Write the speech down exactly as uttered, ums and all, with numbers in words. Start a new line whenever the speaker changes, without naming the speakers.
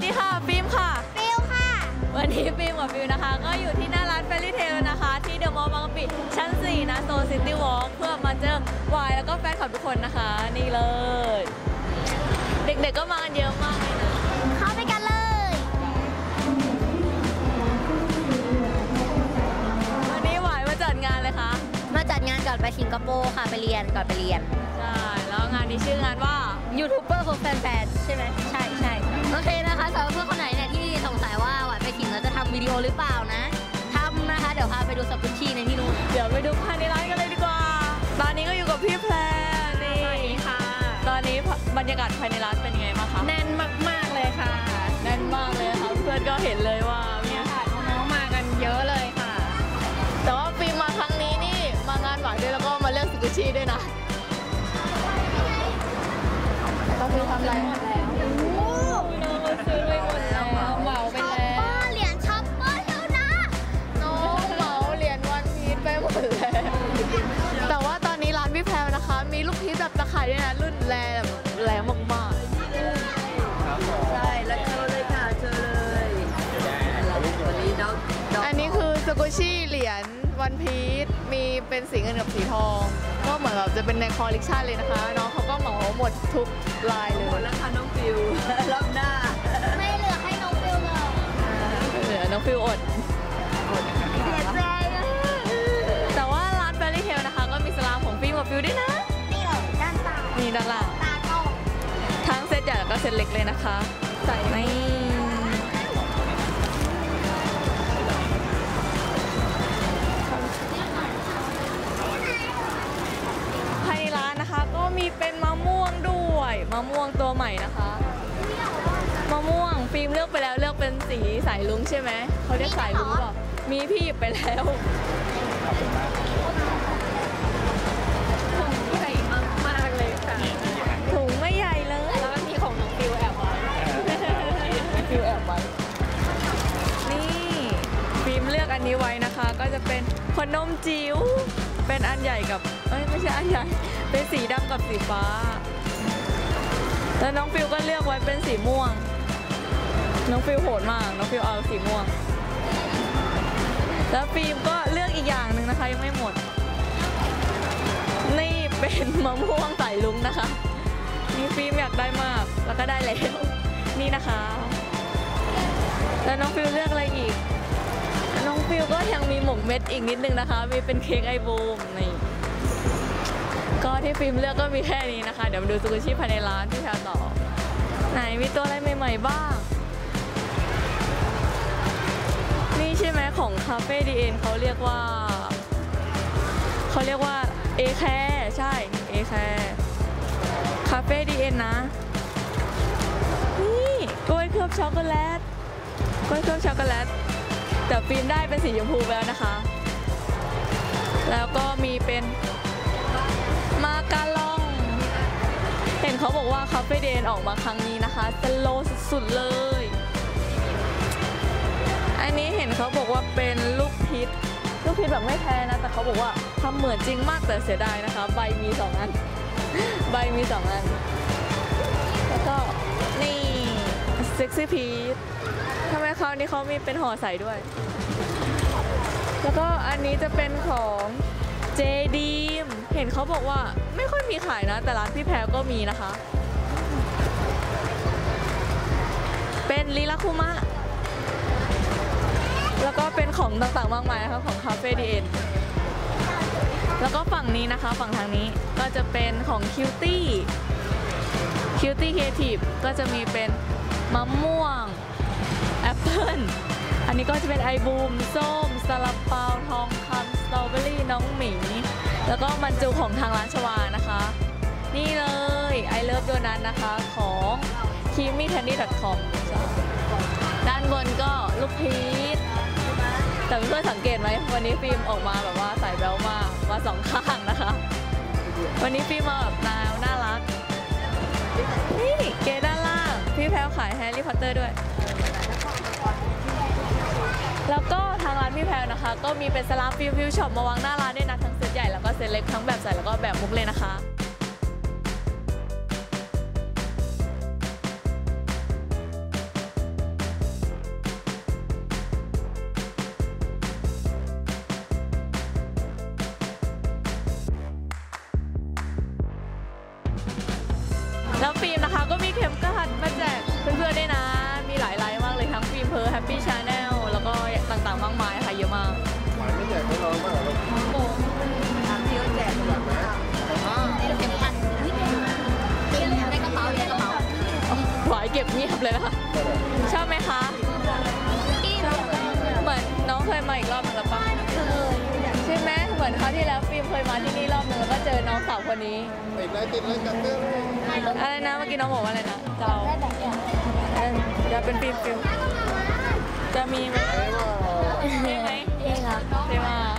ดีค่ะฟิล์มค่ะ
ฟิลค่ะ
วันนี้ฟิล์มกับฟิลนะคะก็อยู่ที่หน้าร้านเฟรลี่เทลนะคะที่เดอะมอลล์บางกะปิชั้นสี่นะโซซิตี้วอล์กเพื่อมาเจอวายแล้วก็แฟนคลับทุกคนนะคะนี่เลยเด็กๆก็มากันเยอะมากเลยนะ
เข้าไปกันเลย
วันนี้วายมาจัดงานเลยคะ
มาจัดงานก่อนไปสิงคโปร์ค่ะไปเรียนก่อนไปเรียน
ใช่แล้วงานนี้ชื่องานว่า
ยูทูบเบอร์ของแฟนๆใช่ไหมใช่ใช่โอเคนะคะสำหรับเพื่อนคนไหนเนี่ยที่สงสัยว่าหวานไปขิงแล้วจะทำวิดีโอหรือเปล่านะทำนะคะเดี๋ยวพาไปดูสกุชชี่ในที่นู้น
เดี๋ยวไปดูภายในร้านกันเลยดีกว่าตอนนี้ก็อยู่กับพี่แพรนี่ค่ะตอนนี้บรรยากาศภายในร้านเป็นยังไงบ้างคะ
แน่นมากๆเลยค่ะ
แน่นมากเลยค่ะเพื่อนก็เห็นเลยว่า
มีค่ะน้องๆมากันเยอะเลยค่ะ
แต่ว่าฟิล์มมาครั้งนี้นี่มางานหวานด้วยแล้วก็มาเลือกสกุชชี่ด้วยนะ
ก็คือทำอะไรหมดแล้ว
โอ้น้องมาซื้อไปหมดแล้ว
เหมาไปแล้ว
เหรียญช็อปเปอร์แล้วนะ
น้องเหมาเหรียญวันพีชไปหมดแล้วแต่ว่าตอนนี้ร้านพี่แพรนะคะมีลูกพีชแบบตะข่ายด้วยนะรุ่นแรงแบบแรงมาก
ๆใช่แล้วเชิญเลยค่ะเชิญเลยวันนี้น้อง
อันนี้คือสกุชชี่เหรียญวันพีชมีเป็นสีเงินกับสีทองก็เหมือนแบบจะเป็นในคอลเลกชันเลยนะคะน้องเขาก็เหมาหมดทุกลายเลย
หมดแล้วค่ะน้องฟิวรอบหน้า
ไม่เหลือให้น้องฟิวเลย
ไม่เหลือน้องฟิวอด
เสียใจ
แต่ว่าร้านแฟรี่เทลนะคะก็มีสลามของฟิวกับฟิวด้วยนะ
นี่เหรอด้านซ้าย
นี่ด้านล่าง
ตาโต
ทั้งเซตใหญ่แล้วก็เซตเล็กเลยนะคะใส่ไม่ก็มีเป็นมะม่วงด้วยมะม่วงตัวใหม่นะคะมะม่วงฟิล์มเลือกไปแล้วเลือกเป็นสีสายลุ้งใช่ไหมเขาเรียกสายลุ้งหรอมีพี่หยิบไปแล้ว
ถุงใหญ่มากๆเลยค่ะ
ถุงไม่ใหญ่เลย
แล้วก็มีของน้องฟิวแอบไว้
ฟิวแอบไว้นี่ฟิล์มเลือกอันนี้ไว้นะคะก็จะเป็นขนมจิ๋วเป็นอันใหญ่กับเอ้ยไม่ใช่อันใหญ่เป็นสีดำกับสีฟ้าแล้วน้องฟิวก็เลือกไว้เป็นสีม่วงน้องฟิวโหดมากน้องฟิวเอาสีม่วงแล้วฟิล์มก็เลือกอีกอย่างหนึ่งนะคะยังไม่หมดนี่เป็นมะม่วงสายลุ้งนะคะนี่ฟิล์มอยากได้มากแล้วก็ได้แล้วนี่นะคะแล้วน้องฟิวเลือกอะไรอีกน้องฟิวก็ยังมีหมกเม็ดอีกนิดนึงนะคะมีเป็นเค้กไอบูมนี่ก็ที่ฟิล์มเลือกก็มีแค่นี้นะคะเดี๋ยวมาดูสกุชชี่ภายในร้านที่แถวต่อไหนมีตัวอะไรใหม่ๆบ้างนี่ใช่ไหมของคาเฟ่ดีเอ็นเขาเรียกว่าเขาเรียกว่าเอแคร์ใช่เอแคร์คาเฟ่ดีเอ็นนะนี่กล้วยเคลือบช็อกโกแลตกล้วยเคลือบช็อกโกแลตแต่ฟิล์มได้เป็นสีชมพูไปแล้วนะคะแล้วก็มีเป็นมาการองเห็นเขาบอกว่าคาเฟ่เดนออกมาครั้งนี้นะคะสโลสุดๆเลยอันนี้เห็นเขาบอกว่าเป็นลูกพิษลูกพิษแบบไม่แพ้นะแต่เขาบอกว่าทำเหมือนจริงมากแต่เสียดายนะคะใบมีสองอันใบมีสองอันแล้วก็นี่เซ็กซี่พีชทำไมคราวนี้เขามีเป็นห่อใส่ด้วยแล้วก็อันนี้จะเป็นของเจดีมเห็นเขาบอกว่าไม่ค่อยมีขายนะแต่ร้านพี่แพรก็มีนะคะเป็นลิลาคุมะแล้วก็เป็นของต่างๆมากมายนะคะของคาเฟ่ดีเอ็นแล้วก็ฝั่งนี้นะคะฝั่งทางนี้ก็จะเป็นของคิวตี้คิวตี้ครีเอทีฟก็จะมีเป็นมะม่วงแอปเปิ้ลอันนี้ก็จะเป็นไอบูมส้มซาลาเปาทองคำสตรอเบอรี่น้องหมีแล้วก็มันจูของทางร้านชวานะคะนี่เลยไอเลิฟโดนัทนะคะของคิมมี่แทนดี้ดอทคอมด้านบนก็ลูกพีชแต่เพื่อนสังเกตไหมวันนี้ฟิล์มออกมาแบบว่าใส่แบลมากมาสองข้างนะคะวันนี้ฟิล์มมาแบบแนวน่ารักนี่เกด้านล่างพี่แพรขายแฮร์รี่พอตเตอร์ด้วยแล้วก็ทางร้านพี่แพรนะคะก็มีเป็นสลามฟิวฟิวช็อปมาวางหน้าร้านด้วยนะทั้งเซตใหญ่แล้วก็เซตเล็กทั้งแบบใส่แล้วก็แบบมุกเลยนะคะนะคะก็มีเข็มกลัดมาแจกเพื่อนๆด้วยนะมีหลายไลน์มากเลยทั้งฟิล์มเพอร์แฮปปี้ชาแนลแล้วก็ต่างๆมากมายค่ะเยอะมาก
หมายไม่แจกให้น้องมากหรอก
ทำที่เขาแจก
แบบนะ
นี่เราเก็บพันในกระเป๋าในกระเป๋า
หวายเก็บเงียบเลยนะคะชอบไหมคะ
ที่
เหมือนน้องเคยมาอีกรอบหนึงแล้วปะใช่ไหมเหมือนคราวที่แล้วฟิล์มเคยมาที่นี่รอบหนึงแล้วก็เจอน้องสาวคนนี้
ติดเลยติดเลยกันเต้น
อะไรนะเมื่อกี้น้องบอกว่าอะไรนะจะเอาเอ้ยจะเป็นฟิล์มฟิล์มจะมีไหม
ไอ้ว่า
มีไหม
เองครับ
ใช่ไหม